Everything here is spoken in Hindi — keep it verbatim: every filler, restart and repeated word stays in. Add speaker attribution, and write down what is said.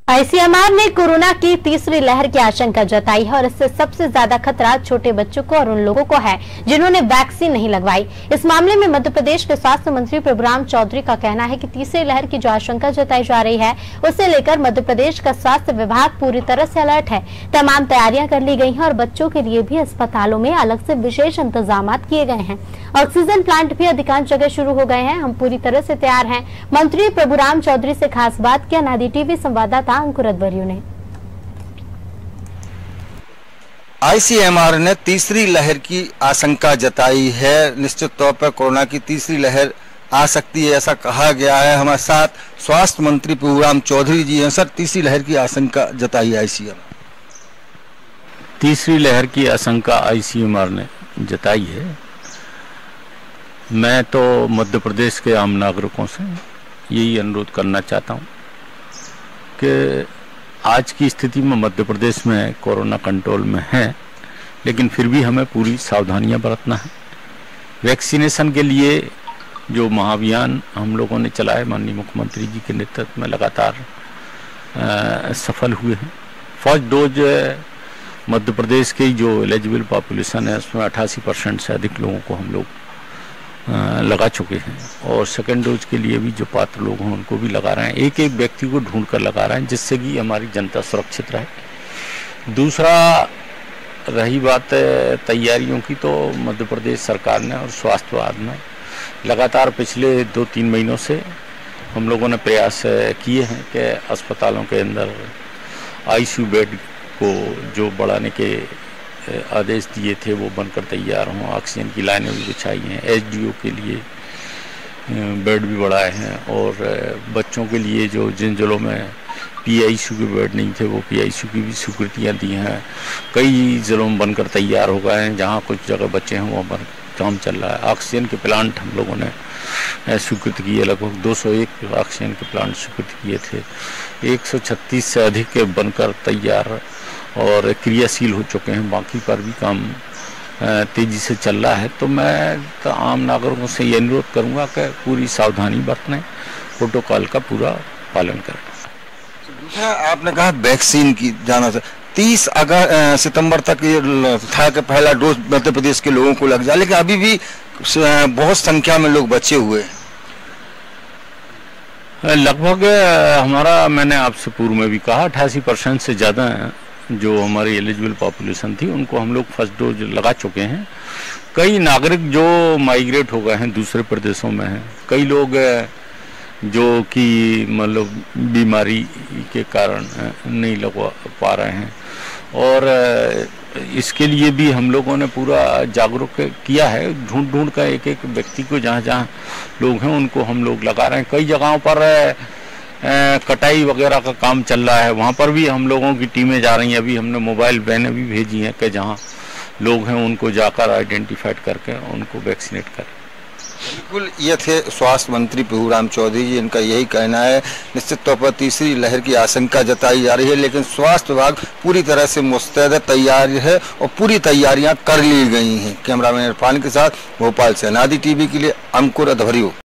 Speaker 1: आईसीएमआर ने कोरोना की तीसरी लहर की आशंका जताई है और इससे सबसे ज्यादा खतरा छोटे बच्चों को और उन लोगों को है जिन्होंने वैक्सीन नहीं लगवाई। इस मामले में मध्य प्रदेश के स्वास्थ्य मंत्री प्रभुराम चौधरी का कहना है कि तीसरी लहर की जो आशंका जताई जा रही है उसे लेकर मध्य प्रदेश का स्वास्थ्य विभाग पूरी तरह से अलर्ट है। तमाम तैयारियां कर ली गई हैं और बच्चों के लिए भी अस्पतालों में अलग से विशेष इंतजाम किए गए हैं। ऑक्सीजन प्लांट भी अधिकांश जगह शुरू हो गए हैं। हम पूरी तरह से तैयार हैं। मंत्री प्रभुराम चौधरी से खास बात किया नादी टीवी संवाददाता अंकुर अदवरियो ने।
Speaker 2: आईसीएमआर ने तीसरी लहर की आशंका जताई है। निश्चित तौर पर कोरोना की तीसरी लहर आ सकती है, ऐसा कहा गया है। हमारे साथ स्वास्थ्य मंत्री प्रभुराम चौधरी जी हैं। सर, तीसरी लहर की आशंका जताई आईसीएमआर।
Speaker 3: तीसरी लहर की आशंका आईसीएमआर ने जताई है। मैं तो मध्य प्रदेश के आम नागरिकों से यही अनुरोध करना चाहता हूं कि आज की स्थिति में मध्य प्रदेश में कोरोना कंट्रोल में है, लेकिन फिर भी हमें पूरी सावधानियां बरतना है। वैक्सीनेशन के लिए जो महाअभियान हम लोगों ने चलाया, माननीय मुख्यमंत्री जी के नेतृत्व में लगातार आ, सफल हुए हैं। फर्स्ट डोज मध्य प्रदेश की जो एलिजिबल पॉपुलेशन है उसमें अट्ठासी परसेंट से अधिक लोगों को हम लोग लगा चुके हैं और सेकेंड डोज के लिए भी जो पात्र लोग हैं उनको भी लगा रहे हैं। एक एक व्यक्ति को ढूंढ कर लगा रहे हैं जिससे कि हमारी जनता सुरक्षित रहे। दूसरा, रही बात तैयारियों की, तो मध्य प्रदेश सरकार ने और स्वास्थ्य विभाग ने लगातार पिछले दो तीन महीनों से हम लोगों ने प्रयास किए हैं कि अस्पतालों के अंदर आईसीयू बेड को जो बढ़ाने के आदेश दिए थे वो बनकर तैयार हों। ऑक्सीजन की लाइनें भी बिछाई हैं, एचडीओ के लिए बेड भी बढ़ाए हैं और बच्चों के लिए जो जिन जिलों में पीआईसीयू के बेड नहीं थे वो पीआईसीयू की भी स्वीकृतियाँ दी हैं। कई जिलों में बनकर तैयार हो गए हैं। जहाँ कुछ जगह बच्चे हैं वहाँ बन काम चल रहा है। ऑक्सीजन के प्लांट हम लोगों ने स्वीकृत किए, लगभग दो सौ एक ऑक्सीजन के प्लांट स्वीकृत किए थे। एक सौ छत्तीस से अधिक बनकर तैयार और क्रियाशील हो चुके हैं। बाकी पर भी काम तेजी से चल रहा है। तो मैं तो आम नागरिकों से ये अनुरोध करूंगा कि पूरी सावधानी बरतें, प्रोटोकॉल का पूरा पालन करें।
Speaker 2: दूसरा, आपने कहा वैक्सीन की जाना से तीस अगस्त सितंबर तक ये था कि पहला डोज मध्य प्रदेश के लोगों को लग जाए, लेकिन अभी भी बहुत संख्या में लोग बचे हुए हैं।
Speaker 3: लगभग हमारा, मैंने आपसे पूर्व में भी कहा, अट्ठासी परसेंट से ज़्यादा जो हमारी एलिजिबल पॉपुलेशन थी उनको हम लोग फर्स्ट डोज लगा चुके हैं। कई नागरिक जो माइग्रेट हो गए हैं दूसरे प्रदेशों में हैं, कई लोग जो कि मतलब बीमारी के कारण नहीं लगवा पा रहे हैं और इसके लिए भी हम लोगों ने पूरा जागरूक किया है। ढूंढ ढूंढ कर एक एक व्यक्ति को जहाँ जहाँ लोग हैं उनको हम लोग लगा रहे हैं। कई जगहों पर कटाई वगैरह का काम चल रहा है, वहाँ पर भी हम लोगों की टीमें जा रही हैं। अभी हमने मोबाइल वैनें भी भेजी हैं कि जहाँ लोग हैं उनको जाकर आइडेंटिफाइड करके उनको वैक्सीनेट करें।
Speaker 2: बिल्कुल, ये थे स्वास्थ्य मंत्री प्रभुराम चौधरी जी। इनका यही कहना है। निश्चित तौर पर तीसरी लहर की आशंका जताई जा रही है, लेकिन स्वास्थ्य विभाग पूरी तरह से मुस्तैद तैयार है और पूरी तैयारियां कर ली गई हैं। कैमरामैन इरफान के साथ भोपाल से नादी टीवी के लिए अंकुर अदवरियो।